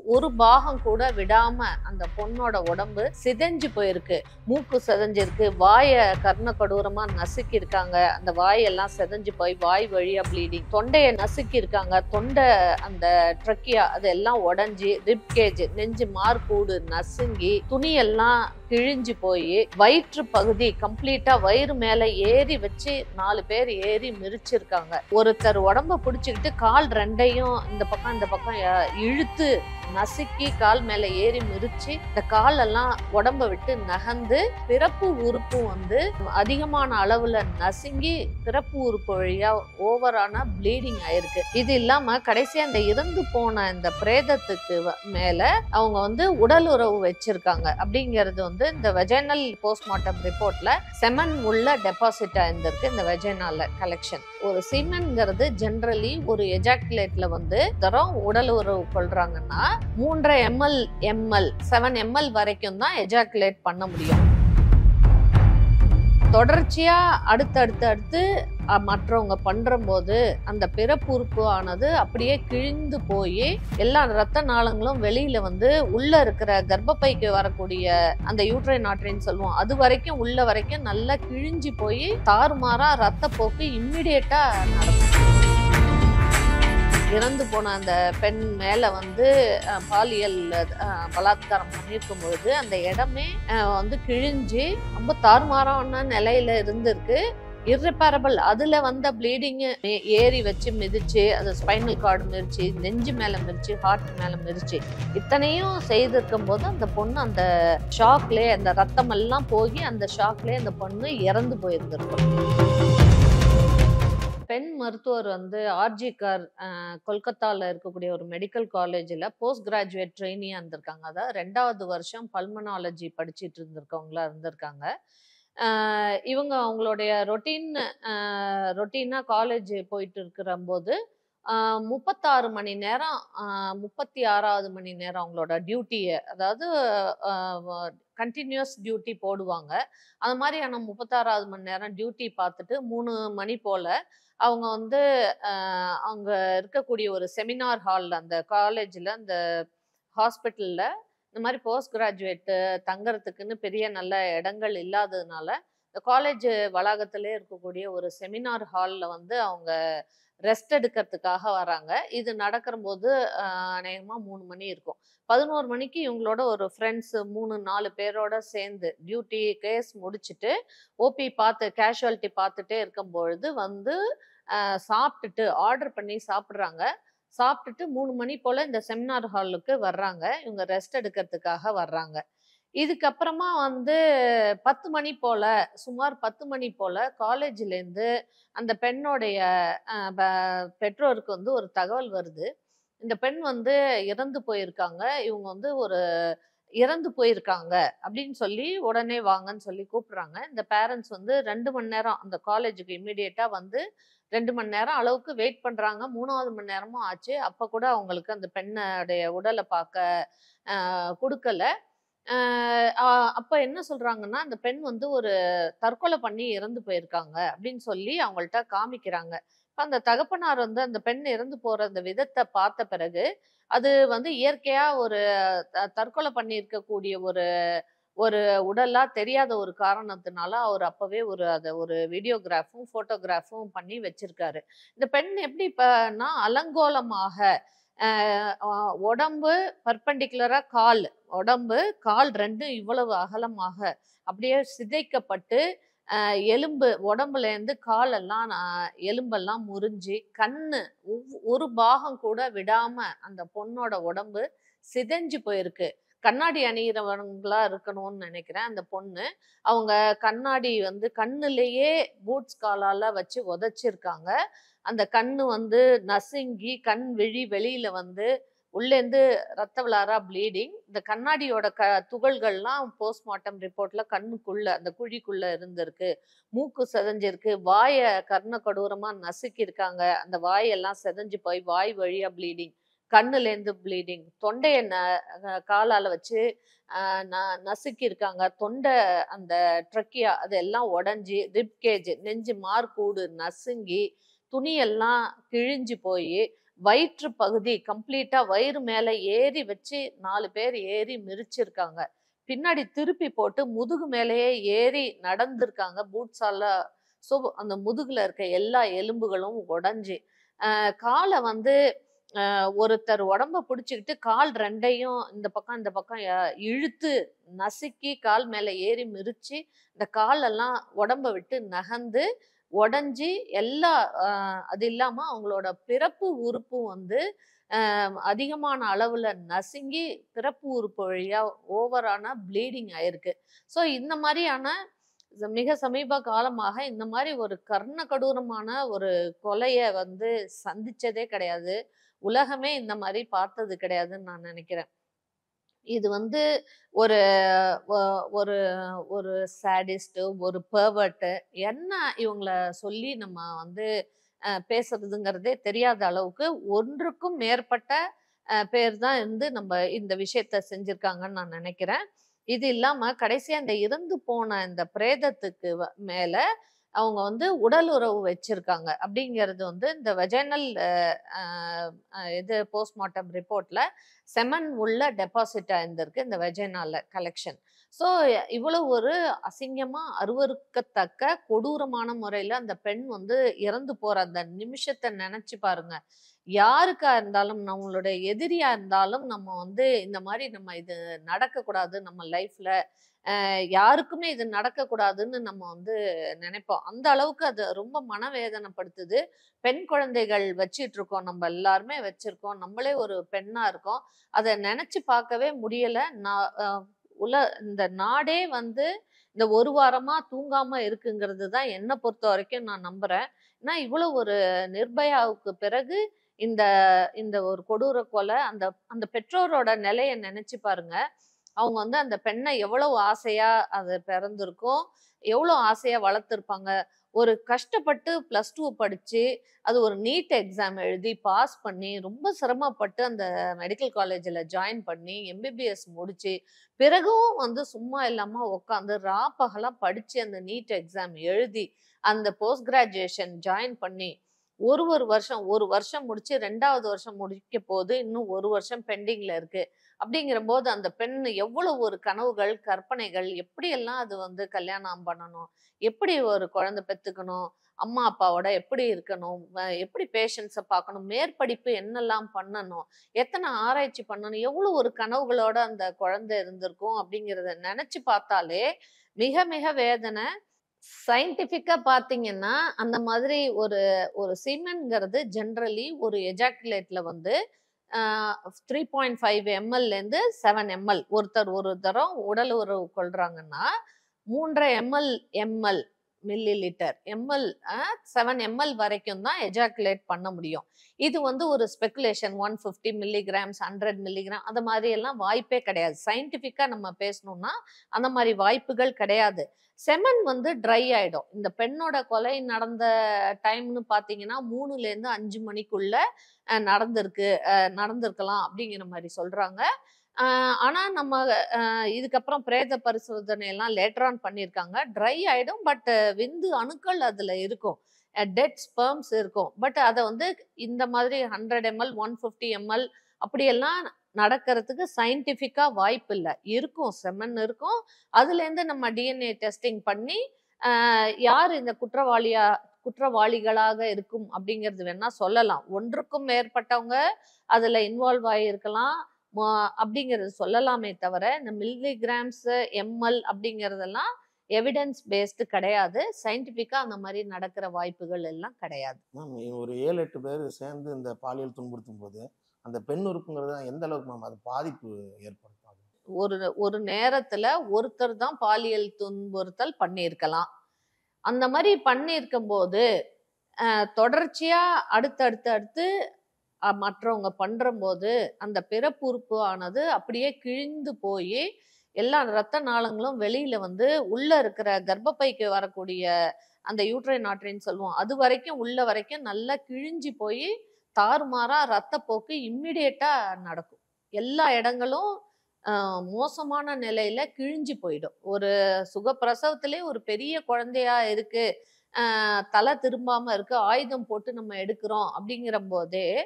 ஒரு பாகம் கூட விடாம அந்த பொண்ணோட உடம்பு சிதைஞ்சு போயிருக்கு. மூக்கு சிதைஞ்சிருக்கு, வாயை கர்ண கொடூரமா நசுக்கி இருக்காங்க, அந்த வாயெல்லாம் சிதைஞ்சு போய் வாய் வழியா ப்ளீடிங், தொண்டையை நசுக்கி இருக்காங்க, தொண்டை அந்த ட்ரக்கியா அதெல்லாம் உடஞ்சி, ரிப்கேஜ் நெஞ்சு மார்பூடு நசுங்கி, துணியெல்லாம் கிழிஞ்சு போய் வயிற்று பகுதி கம்ப்ளீட்டா வயிறு மேல ஏறி வச்சு 4 பேர் ஏறி மிதிச்சிருக்காங்க. ஒருத்தர் உடம்ப பிடிச்சுக்கிட்டு கால் ரெண்டையும் இந்த பக்கம் இழுத்து நசுக்கி கால் மேல ஏறி மிதிச்சு இந்த கால் எல்லாம் உடம்ப விட்டு நகர்ந்து பிறப்பு உறுப்பு வந்து அதிகமான அளவுல நசுங்கி பிறப்பு உறுப்பு வழியா ஓவரான ப்ளீடிங் ஆயிருக்கு. இது இல்லாம கடைசியா இந்த இறந்து போன இந்த பிரேதத்துக்கு மேல அவங்க வந்து உடல் உறவு வச்சிருக்காங்க. அப்படிங்கிறது வந்து இந்த வெஜைனல் போஸ்ட்மார்ட்டம் ரிப்போர்ட்ல செமன் உள்ள டெபாசிட் ஆயிருந்திருக்கு. இந்த வெஜைனால கலெக்ஷன் ஒரு சீமென்ங்கிறது ஜெனரலி ஒரு எஜாக்குலேட்ல வந்து தரம் உடல் உறவு கொள்றாங்கன்னா 3.5 ml 7 ml வரைக்கும் தான் எஜாக்குலேட் பண்ண முடியும். தொடர்ச்சியா அடுத்து மற்றவங்க பண்ற போது அந்த பிறப்பு உறுப்பு ஆனது அப்படியே கிழிந்து போய் எல்லா ரத்த நாளங்களும் வெளியில வந்து உள்ள இருக்கிற கர்ப்பப்பைக்கு வரக்கூடிய அந்த யூட்ரைன் ஆர்டரின்னு சொல்லுவோம், அது வரைக்கும் உள்ள வரைக்கும் நல்லா கிழிஞ்சு போய் தாறுமாறா ரத்த போக்கு இம்மிடியேட்டா நடக்கும். இறந்து போன அந்த பெண் மேல வந்து பாலியல் பலாத்காரம் பண்ணியிருக்கும் பொழுது அந்த இடமே வந்து கிழிஞ்சு ரொம்ப தாறுமாறான நிலையில இருந்திருக்கு. இர்ரிப்பேரபிள் அதுல வந்த ப்ளீடிங் ஏறி வச்சு மிதிச்சு, அது ஸ்பைனல் கார்டு மிதிச்சு, நெஞ்சு மேல மிதிச்சு, ஹார்ட் மேல மிதிச்சு, இத்தனையும் செய்திருக்கும் போது அந்த பொண்ணு அந்த ஷாக்லயே அந்த ரத்தம் எல்லாம் போய் அந்த ஷாக்லயே அந்த பொண்ணு இறந்து போயிருந்திருக்கும். பெண் மருத்துவர் வந்து ஆர்ஜி கார் கொல்கத்தாவில் இருக்கக்கூடிய ஒரு மெடிக்கல் காலேஜில் போஸ்ட் கிராஜுவேட் ட்ரெயினியாக இருந்திருக்காங்க. அதாவது 2வது வருஷம் பல்மனாலஜி படிச்சுட்டு இருந்திருக்கவங்களா இருந்திருக்காங்க. இவங்க அவங்களுடைய ரொட்டீனாக காலேஜ் போயிட்டு இருக்கிற போது 36 மணி நேரம் 36வது மணி நேரம் அவங்களோட டியூட்டியை, அதாவது கண்டினியூஸ் டியூட்டி போடுவாங்க. அது மாதிரியான 36வது மணி நேரம் டியூட்டி பார்த்துட்டு 3 மணி போல் அவங்க வந்து அங்கே இருக்கக்கூடிய ஒரு செமினார் ஹாலில் அந்த காலேஜில் அந்த ஹாஸ்பிட்டலில் இந்த மாதிரி போஸ்ட் கிராஜுவேட்டு தங்கறதுக்குன்னு பெரிய நல்ல இடங்கள் இல்லாததுனால இந்த காலேஜ் வளாகத்திலே இருக்கக்கூடிய ஒரு செமினார் ஹாலில் வந்து அவங்க ரெஸ்ட் எடுக்கிறதுக்காக வராங்க. இது நடக்கிற போது அநேகமாக 3 மணி இருக்கும். 11 மணிக்கு இவங்களோட ஒரு ஃப்ரெண்ட்ஸ் 3-4 பேரோட சேர்ந்து டியூட்டி கேஸ் முடிச்சுட்டு ஓபி பார்த்து கேஷுவாலிட்டி பார்த்துட்டே இருக்கும் பொழுது வந்து சாப்பிட்டுட்டு ஆர்டர் பண்ணி சாப்பிட்றாங்க. சாப்பிட்டுட்டு 3 மணி போல் இந்த செமினார் ஹாலுக்கு வர்றாங்க. இவங்க ரெஸ்ட் எடுக்கிறதுக்காக வர்றாங்க. இதுக்கப்புறமா வந்து 10 மணி போல், சுமார் 10 மணி போல் காலேஜ்லேருந்து அந்த பெண்ணோடைய பெற்றோருக்கு வந்து ஒரு தகவல் வருது. இந்த பெண் வந்து இறந்து போயிருக்காங்க, இவங்க வந்து ஒரு இறந்து போயிருக்காங்க அப்படின்னு சொல்லி உடனே வாங்கன்னு சொல்லி கூப்பிட்றாங்க. இந்த பேரண்ட்ஸ் வந்து 2 மணி நேரம் அந்த காலேஜுக்கு இம்மிடியேட்டாக வந்து 2 மணி நேரம் அளவுக்கு வெயிட் பண்ணுறாங்க. 3வது மணி நேரமும் ஆச்சு. அப்போ கூட அவங்களுக்கு அந்த பெண்ணுடைய உடலை பார்க்க கொடுக்கல. அப்போ என்ன சொல்கிறாங்கன்னா, அந்த பெண் வந்து ஒரு தற்கொலை பண்ணி இறந்து போயிருக்காங்க அப்படின்னு சொல்லி அவங்கள்ட்ட காமிக்கிறாங்க. இப்போ அந்த தகப்பனார் வந்து அந்த பெண் இறந்து போகிற அந்த விதத்தை பார்த்த பிறகு அது வந்து இயற்கையாக ஒரு தற்கொலை பண்ணியிருக்கக்கூடிய ஒரு உடலா தெரியாத ஒரு காரணத்தினால அவர் அப்பவே அதை ஒரு வீடியோகிராஃபும் போட்டோகிராஃபும் பண்ணி வச்சிருக்காரு. இந்த பெண் எப்படி இப்பனா அலங்கோலமாக உடம்பு பர்பெண்டிகுலரா கால் 2 இவ்வளவு அகலமாக அப்படியே சிதைக்கப்பட்டு எலும்பு உடம்புல இருந்து காலெல்லாம் எலும்பெல்லாம் முறிஞ்சு கண்ணு ஒரு பாகம் கூட விடாம அந்த பொண்ணோட உடம்பு சிதைஞ்சு போயிருக்கு. கண்ணாடி அணிகிறவங்களா இருக்கணும்னு நினைக்கிறேன் அந்த பொண்ணு. அவங்க கண்ணாடி வந்து கண்ணுலேயே பூட்ஸ் காலால வச்சு உதைச்சிருக்காங்க. அந்த கண்ணு வந்து நசுங்கி கண் விழி வெளியில வந்து உள்ளேந்து ரத்த விளாரா ப்ளீடிங். இந்த கண்ணாடியோட துகள்கள்லாம் போஸ்ட்மார்ட்டம் ரிப்போர்ட்ல கண்ணுக்குள்ள அந்த குழிக்குள்ள இருந்திருக்கு. மூக்கு செதஞ்சிருக்கு, வாயை கர்ண கொடூரமா நசுக்கி இருக்காங்க, அந்த வாயெல்லாம் செதஞ்சு போய் வாய் வழியா ப்ளீடிங், கண்ணுலேருந்து ப்ளீடிங், தொண்டையை காலால வச்சு நசுக்கி இருக்காங்க, தொண்டை அந்த ட்ரக்கியா அதெல்லாம் உடஞ்சி, ரிப்கேஜ் நெஞ்சு மார்பூடு நசுங்கி, துணியெல்லாம் கிழிஞ்சு போய் வயிற்று பகுதி கம்ப்ளீட்டா வயிறு மேல ஏறி வச்சு 4 பேர் ஏறி மிதிச்சிருக்காங்க. பின்னாடி திருப்பி போட்டு முதுகு மேலேயே ஏறி நடந்திருக்காங்க பூட்ஸால. ஸோ அந்த முதுகுல இருக்க எல்லா எலும்புகளும் உடைஞ்சு, கால வந்து ஒருத்தர் உடம்ப பிடிச்சுக்கிட்டு கால் 2யும் இந்த பக்கம் இந்த பக்கம் இழுத்து நசுக்கி கால் மேல ஏறி மிதிச்சு, இந்த காலெல்லாம் உடம்ப விட்டு நகர்ந்து உடைஞ்சி எல்லா அது இல்லாம அவங்களோட பிறப்பு உறுப்பும் வந்து அதிகமான அளவுல நசுங்கி பிறப்பு உறுப்பு வழியா ஓவரான ப்ளீடிங் ஆயிருக்கு. ஸோ இந்த மாதிரியான மிக சமீப காலமாக இந்த மாதிரி ஒரு கர்ண கொடூரமான ஒரு கொலைய வந்து சந்திச்சதே கிடையாது. உலகமே இந்த மாதிரி பார்த்தது கிடையாதுன்னு நான் நினைக்கிறேன். இது வந்து ஒரு ஒரு ஒரு சாடிஸ்ட், ஒரு பெர்வர்ட் என்ன இவங்கள சொல்லி நம்ம வந்து பேசுறதுங்கிறதே தெரியாத அளவுக்கு ஒன்றுக்கும் மேற்பட்ட பேர் தான் இருந்து நம்ம இந்த விஷயத்த செஞ்சிருக்காங்கன்னு நான் நினைக்கிறேன். இது இல்லாம கடைசியா இந்த இறந்து போன இந்த பிரேதத்துக்கு மேல அவங்க வந்து உடல் உறவு வச்சிருக்காங்க அப்படிங்கிறது வந்து இந்த வெஜைனல் இது போஸ்ட்மார்ட்டம் ரிப்போர்ட்ல செமன் உள்ள டெபாசிட் ஆயிருந்திருக்கு இந்த வெஜைனால கலெக்ஷன். ஸோ இவ்வளவு ஒரு அசிங்கமா அருவருக்கத்தக்க கொடூரமான முறையில அந்த பெண் வந்து இறந்து போற அந்த நிமிஷத்தை நினைச்சு பாருங்க. யாருக்கா இருந்தாலும் நம்மளுடைய எதிரியா இருந்தாலும் நம்ம வந்து இந்த மாதிரி நம்ம இது நடக்கக்கூடாது நம்ம லைஃப்ல, யாருக்குமே இது நடக்கக்கூடாதுன்னு நம்ம வந்து நினைப்போம். அந்த அளவுக்கு அது ரொம்ப மனவேதனைப்படுத்துது. பெண் குழந்தைகள் வச்சிட்டு இருக்கோம், நம்ம எல்லாருமே வச்சிருக்கோம், நம்மளே ஒரு பெண்ணா இருக்கோம். அதை நினைச்சு பார்க்கவே முடியல. நான் இந்த நாடே வந்து இந்த ஒரு வாரமா தூங்காம இருக்குங்கிறது தான் என்னை பொறுத்த வரைக்கும் நான் நம்புறேன். ஏன்னா இவ்வளவு ஒரு நிர்பயாவுக்கு பிறகு இந்த இந்த ஒரு கொடூர கொலை, அந்த அந்த பெற்றோரோட நிலையை நினைச்சு பாருங்க. அவங்க வந்து அந்த பெண்ணை எவ்வளவு ஆசையா அது பிறந்திருக்கும், எவ்வளவு ஆசையா வளர்த்துருப்பாங்க. ஒரு கஷ்டப்பட்டு +2 படிச்சு அது ஒரு நீட் எக்ஸாம் எழுதி பாஸ் பண்ணி ரொம்ப சிரமப்பட்டு அந்த மெடிக்கல் காலேஜில் ஜாயின் பண்ணி எம்பிபிஎஸ் முடிச்சு பிறகும் வந்து சும்மா இல்லாம உட்காந்து ராப்பகலா படிச்சு அந்த நீட் எக்ஸாம் எழுதி அந்த போஸ்ட் கிராஜுவேஷன் ஜாயின் பண்ணி ஒரு வருஷம் முடிச்சு 2வது வருஷம் முடிக்க போது இன்னும் ஒரு வருஷம் பெண்டிங்ல இருக்கு. அப்படிங்கிற போது அந்த பெண் எவ்வளவு ஒரு கனவுகள், கற்பனைகள், எப்படியெல்லாம் அது வந்து கல்யாணம் பண்ணணும், எப்படி ஒரு குழந்தை பெத்துக்கணும், அம்மா அப்பாவோட எப்படி இருக்கணும், எப்படி பேஷண்ட்ஸை பார்க்கணும், மேற்படிப்பு என்னெல்லாம் பண்ணணும், எத்தனை ஆராய்ச்சி பண்ணணும், எவ்வளவு ஒரு கனவுகளோட அந்த குழந்தை இருந்திருக்கும் அப்படிங்கிறத நினைச்சு பார்த்தாலே மிக மிக வேதனை. சயின்டிஃபிக்கா பார்த்தீங்கன்னா அந்த மாதிரி ஒரு ஒரு சீமென்ங்கிறது ஜென்ரலி ஒரு எஜாக்குலேட்ல வந்து 3.5 ml 7 ml ஒருத்தர் ஒரு தரம் உடல் உறவு கொள்றாங்கன்னா 3.5 ml millilitre ml 7 ml வரைக்கும் தான் எஜாக்குலேட் பண்ண முடியும். இது வந்து ஒரு ஸ்பெகுலேஷன். 150 மில்லிகிராம்ஸ் 100 மில்லிகிராம் அந்த மாதிரி எல்லாம் வாய்ப்பே கிடையாது. சயின்டிஃபிக்கா நம்ம பேசணும்னா அந்த மாதிரி வாய்ப்புகள் கிடையாது. செமன் வந்து ட்ரை ஆயிடும். இந்த பெண்ணோட கொலை நடந்த டைம்னு பார்த்தீங்கன்னா 3லேருந்து 5 மணிக்குள்ள நடந்திருக்கலாம் அப்படிங்கிற மாதிரி சொல்றாங்க. ஆனா நம்ம இதுக்கப்புறம் பிரேத பரிசோதனை எல்லாம் லேட்டர் ஆன் பண்ணியிருக்காங்க. ட்ரை ஆயிடும், பட் விந்து அணுக்கள் அதுல இருக்கும், டெட் ஸ்பெர்ம்ஸ் இருக்கும். பட் அதை வந்து இந்த மாதிரி 100 ml 150 ml அப்படியெல்லாம் நடக்கிறதுக்கு சயின்டிஃபிக்கா வாய்ப்பு இல்லை. இருக்கும், செமன் இருக்கும். அதுல இருந்து நம்ம டிஎன்ஏ டெஸ்டிங் பண்ணி யார் இந்த குற்றவாளிகளாக இருக்கும் அப்படிங்கிறது வேணா சொல்லலாம். ஒன்றுக்கும் மேற்பட்டவங்க அதுல இன்வால்வ் ஆகியிருக்கலாம் அப்படிங்கிறது சொல்லலாமே தவிர இந்த மில்லிகிராம்ஸ் எம்எல் அப்படிங்கிறதெல்லாம் எவிடன்ஸ் பேஸ்டு கிடையாது. சயின்டிஃபிக்கா அந்த மாதிரி நடக்கிற வாய்ப்புகள் எல்லாம் கிடையாது. ஒரு 7-8 பேர் சேர்ந்து இந்த பாலியல் துன்புறுத்தும் போது அந்த பெண் உறுப்புங்கிறது எந்த அளவுக்கு மேம் அது பாதிப்பு ஏற்படுத்தும்? ஒரு நேரத்துல ஒருத்தர் தான் பாலியல் துன்புறுத்தல் பண்ணியிருக்கலாம். அந்த மாதிரி பண்ணியிருக்கும் போது தொடர்ச்சியா அடுத்து மற்றவங்க பண்றம்போது அந்த பிறப்புறுப்பு ஆனது அப்படியே கிழிந்து போய் எல்லா இரத்த நாளங்களும் வெளியில வந்து உள்ள இருக்கிற கர்ப்பப்பைக்கு வரக்கூடிய அந்த யூட்ரைன் ஆர்டரின்னு சொல்லுவோம், அது வரைக்கும் உள்ள வரைக்கும் நல்லா கிழிஞ்சு போய் தாறுமாறா ரத்தப்போக்கு இம்மிடியேட்டா நடக்கும். எல்லா இடங்களும் மோசமான நிலையில கிழிஞ்சு போயிடும். ஒரு சுகப்பிரசவத்திலே ஒரு பெரிய குழந்தையா இருக்கு, தலை திரும்பாம இருக்கு, ஆயுதம் போட்டு நம்ம எடுக்கிறோம் அப்படிங்கிற போதே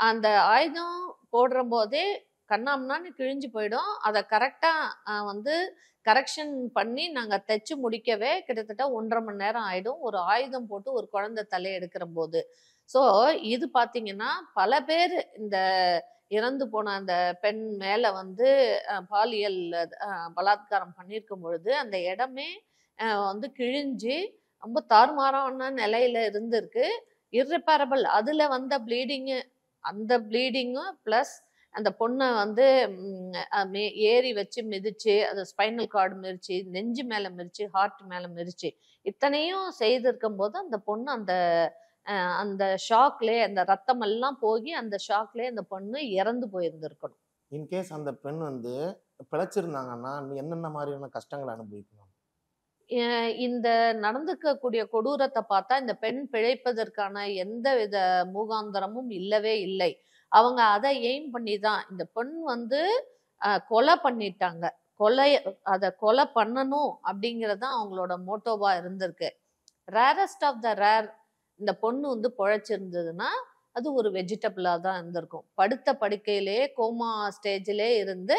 அந்த ஆயுதம் போடுற போதே கண்ணாம்னான்னு கிழிஞ்சு போயிடும். அதை கரெக்டா வந்து கரெக்ஷன் பண்ணி நாங்க தைச்சு முடிக்கவே கிட்டத்தட்ட 1.5 மணி நேரம் ஆயிடும். ஒரு ஆயுதம் போட்டு ஒரு குழந்தை தலையை எடுக்கிற போது. ஸோ இது பார்த்தீங்கன்னா, பல பேர் இந்த இறந்து போன அந்த பெண் மேல வந்து பாலியல் பலாத்காரம் பண்ணியிருக்கும் பொழுது, அந்த இடமே வந்து கிழிஞ்சு ரொம்ப தாறுமாறான நிலையில இருந்திருக்கு. இர்ரிப்பேரபிள் அதுல வந்த ப்ளீடிங்கு அந்த ப்ளீடிங்கும் ப்ளஸ் அந்த பொண்ண வந்து ஏறி வச்சு மிதிச்சு, அது ஸ்பைனல் கார்டு மிதிச்சு, நெஞ்சு மேல மிதிச்சு, ஹார்ட் மேல மிதிச்சு, இத்தனையும் செய்திருக்கும்போது அந்த பொண்ணு அந்த அந்த ஷாக்லயே அந்த ரத்தம் எல்லாம் போகி அந்த ஷாக்லயே அந்த பொண்ணு இறந்து போயிருந்திருக்கணும். இன்கேஸ் அந்த பெண் வந்து பிழைச்சிருந்தாங்கன்னா என்னென்ன மாதிரியான கஷ்டங்களை அனுபவிக்கணும்? இந்த நடந்துக்கக்கூடிய கொடூரத்தை பார்த்தா இந்த பெண் பிழைப்பதற்கான எந்த வித மூகாந்தரமும் இல்லவே இல்லை. அவங்க அதை எய்ம் பண்ணி தான் இந்த பெண் வந்து கொலை பண்ணிட்டாங்க. அதை கொலை பண்ணணும் அப்படிங்கிறது தான் அவங்களோட மோட்டோவா இருந்திருக்கு. ரேரஸ்ட் ஆஃப் த ரேர் இந்த பொண்ணு வந்து பொழைச்சிருந்ததுன்னா அது ஒரு வெஜிடபிளா தான் இருந்திருக்கும். படுத்த படுக்கையிலேயே கோமா ஸ்டேஜிலே இருந்து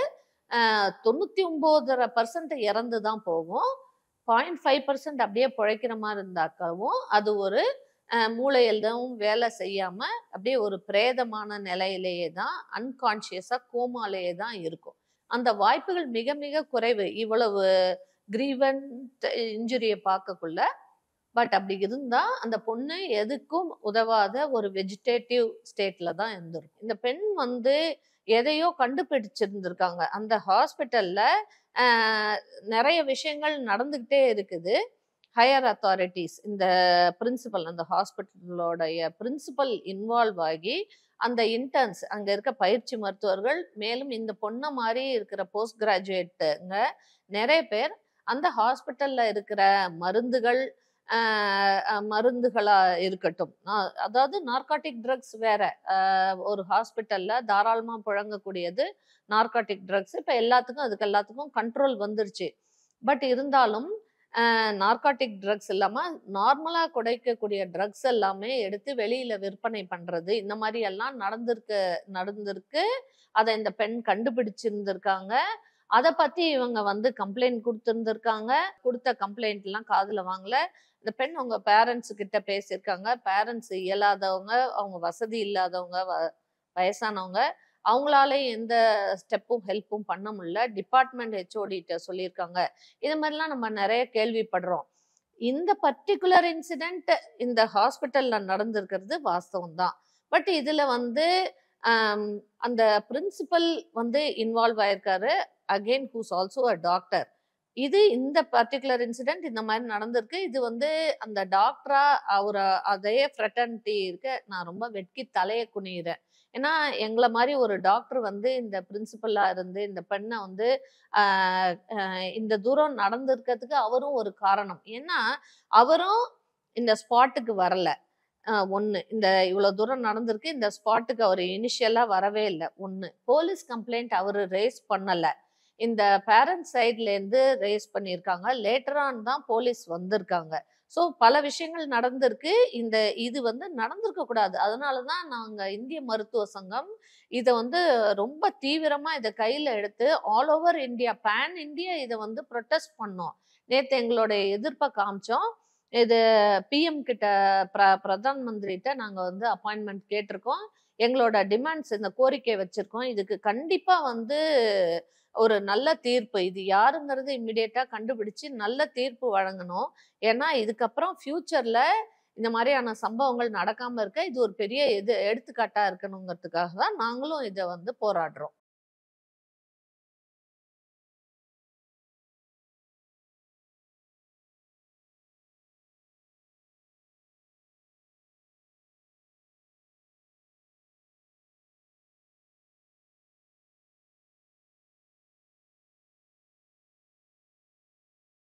99% இறந்து தான் போகும். 0.5% அப்படியே பிழைக்கிற மாதிரி இருந்தாக்கவும் அது ஒரு மூளையிலும் வேலை செய்யாம அப்படியே ஒரு பிரேதமான நிலையிலேயே தான் அன்கான்சியஸா கோமாலேயே தான் இருக்கும். அந்த வாய்ப்புகள் மிக மிக குறைவு இவ்வளவு கிரீவன்ட் இன்ஜுரியை பார்க்கக்குள்ள. பட் அப்படி இருந்தா அந்த பொண்ணு எதுக்கும் உதவாத ஒரு வெஜிடேட்டிவ் ஸ்டேட்ல தான் இருந்திருக்கும். இந்த பெண் வந்து எதையோ கண்டுபிடிச்சிருந்திருக்காங்க. அந்த ஹாஸ்பிட்டல்ல நிறைய விஷயங்கள் நடந்துகிட்டே இருக்குது. ஹையர் அத்தாரிட்டிஸ் இந்த பிரின்சிபல் அந்த ஹாஸ்பிட்டலோடைய பிரின்சிபல் இன்வால்வ் ஆகி அந்த இன்டர்ன்ஸ் அங்க இருக்க பயிற்சி மருத்துவர்கள் மேலும் இந்த பொண்ணை மாதிரி இருக்கிற போஸ்ட் கிராஜுவேட்டுங்க நிறைய பேர் அந்த ஹாஸ்பிட்டல்ல இருக்கிற மருந்துகளா இருக்கட்டும், அதாவது நார்காட்டிக் ட்ரக்ஸ் வேற ஒரு ஹாஸ்பிட்டல்ல தாராளமா புழங்கக்கூடியது நார்காட்டிக் ட்ரக்ஸ். இப்ப எல்லாத்துக்கும் கண்ட்ரோல் வந்துருச்சு. பட் இருந்தாலும் நார்காட்டிக் ட்ரக்ஸ் இல்லாம நார்மலா குடைக்கக்கூடிய ட்ரக்ஸ் எல்லாமே எடுத்து வெளியில விற்பனை பண்றது இந்த மாதிரி எல்லாம் நடந்திருக்கு. அதை இந்த பெண் கண்டுபிடிச்சிருந்திருக்காங்க. அதை பத்தி இவங்க வந்து கம்ப்ளைண்ட் கொடுத்திருந்திருக்காங்க. கொடுத்த கம்ப்ளைண்ட் எல்லாம் காதுல வாங்கல. இந்த பெண் அவங்க பேரண்ட்ஸ் கிட்ட பேசியிருக்காங்க. பேரண்ட்ஸ் இயலாதவங்க, அவங்க வசதி இல்லாதவங்க, வயசானவங்க, அவங்களால எந்த ஸ்டெப்பும் ஹெல்ப்பும் பண்ண முடியல. டிபார்ட்மெண்ட் ஹெச்ஓடிட்ட சொல்லியிருக்காங்க. இது மாதிரிலாம் நம்ம நிறைய கேள்விப்படுறோம். இந்த பர்டிகுலர் இன்சிடென்ட் இந்த ஹாஸ்பிட்டல்ல நடந்திருக்கிறது வாஸ்தவம் தான். பட் இதுல வந்து அந்த பிரின்சிபல் வந்து இன்வால்வ் ஆயிருக்காரு. Again who's also a doctor. இந்த பர்டிகுலர் இன்சிடென்ட் இந்த மாதிரி நடந்திருக்கு. இது வந்து அந்த டாக்டரா அதே ஃப்ரெட்டர்னிட்டி இருக்கு. நான் ரொம்ப வெட்கி தலையை குனிகிறேன். ஏன்னா எங்களை மாதிரி ஒரு டாக்டர் வந்து இந்த பிரின்சிபலா இருந்து இந்த பெண்ணை வந்து இந்த தூரம் நடந்திருக்கிறதுக்கு அவரும் ஒரு காரணம். ஏன்னா அவரும் இந்த ஸ்பாட்டுக்கு வரல. ஒண்ணு இந்த இவ்வளவு தூரம் நடந்திருக்கு, இந்த ஸ்பாட்டுக்கு அவர் இனிஷியலா வரவே இல்லை. ஒண்ணு போலீஸ் கம்ப்ளைண்ட் அவரு ரேஸ் பண்ணல. இந்த பேரண்ட் சைட்ல இருந்து ரேஸ் பண்ணியிருக்காங்க. லேட்டர் ஆன் தான் போலீஸ் வந்திருக்காங்க. ஸோ பல விஷயங்கள் நடந்திருக்கு. இது வந்து நடந்திருக்க கூடாது. அதனாலதான் நாங்க இந்திய மருத்துவ சங்கம் இதை வந்து ரொம்ப தீவிரமா இதை கையில எடுத்து all over India, pan India இதை வந்து ப்ரொட்டஸ்ட் பண்ணோம். நேத்து எங்களுடைய எதிர்ப்பை காமிச்சோம். இது பிஎம் கிட்ட பிரதான் மந்திரிட்ட நாங்க வந்து அப்பாயின்மெண்ட் கேட்டிருக்கோம். எங்களோட டிமாண்ட்ஸ் இந்த கோரிக்கை வச்சிருக்கோம். இதுக்கு கண்டிப்பா வந்து ஒரு நல்ல தீர்ப்பு, இது யாருங்கிறது இம்மிடியேட்டா கண்டுபிடிச்சு நல்ல தீர்ப்பு வழங்கணும். ஏன்னா இதுக்கப்புறம் ஃபியூச்சர்ல இந்த மாதிரியான சம்பவங்கள் நடக்காம இருக்க இது ஒரு பெரிய எடுத்துக்காட்டா இருக்கணுங்கிறதுக்காக தான் நாங்களும் இதை வந்து போராடுறோம்.